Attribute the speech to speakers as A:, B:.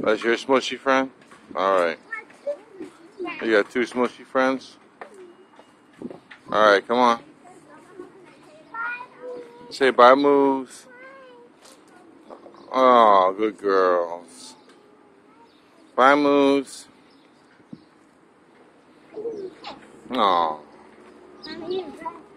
A: That's your smushy friend? Alright. You got two smushy friends? Alright, come on. Say bye, Moose. Oh, good girls. Bye, Moose. Oh.